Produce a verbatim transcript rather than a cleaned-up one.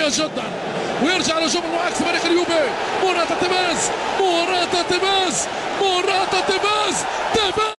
قوية جدا، ويرجع الهجوم المعاكس فريق اليوفي. موراتا تيفيز، موراتا تيفيز، موراتا تيفيز، تيفيز